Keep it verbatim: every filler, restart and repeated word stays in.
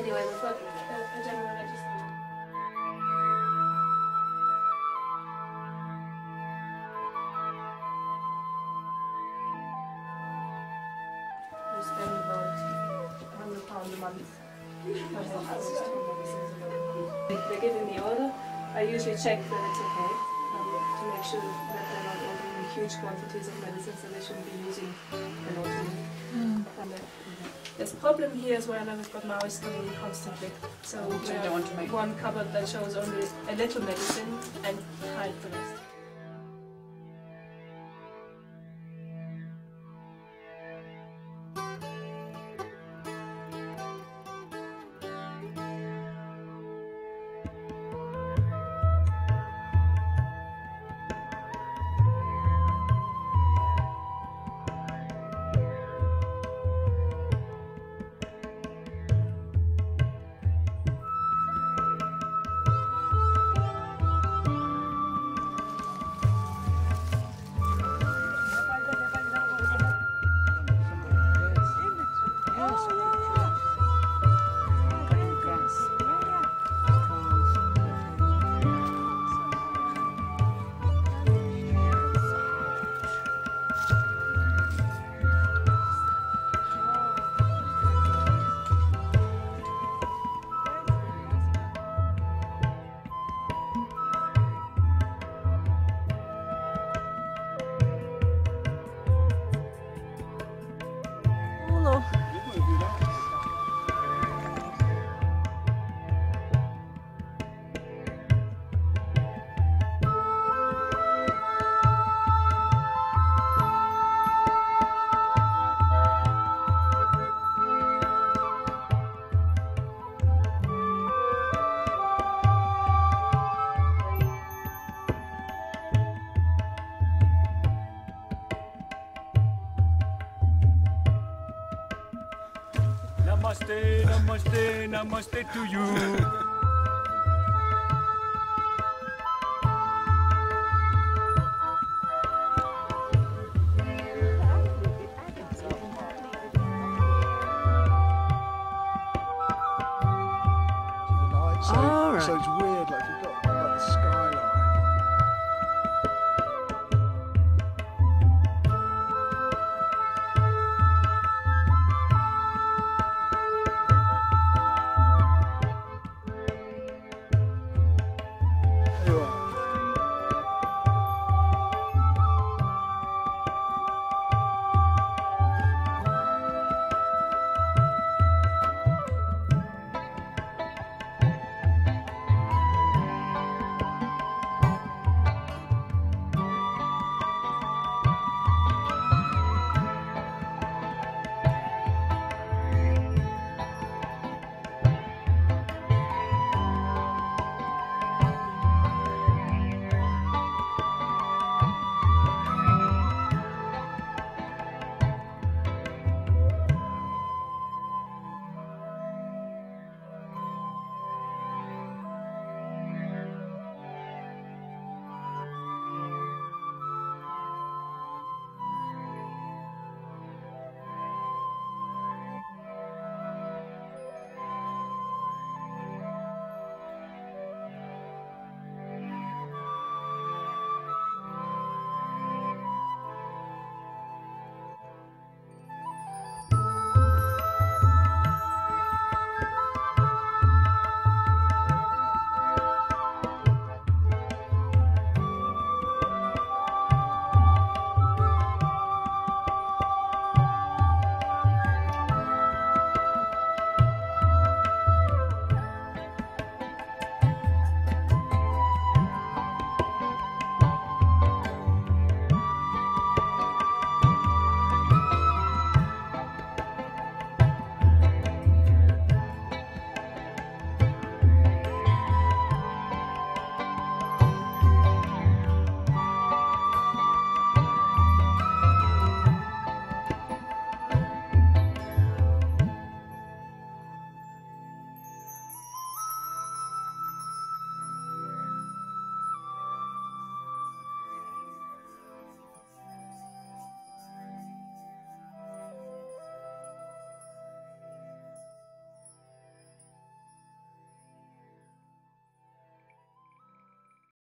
Anyway, we've got a, a general register. We spend about one hundred pounds a month per house to medicines and everything. They give me the order. I usually check that it's okay um, to make sure that they're not ordering huge quantities of medicines that they shouldn't be using an ordinary. Mm. And the, there's a problem here as well, and we've got Maoists coming in constantly. So we have want to make one cupboard that shows only a little medicine and hide the rest. Namaste, namaste, namaste to you. So, so it's